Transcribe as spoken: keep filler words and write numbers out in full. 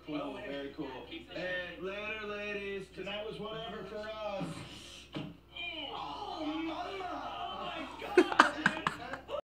cool, very cool. And later, ladies. Tonight was whatever.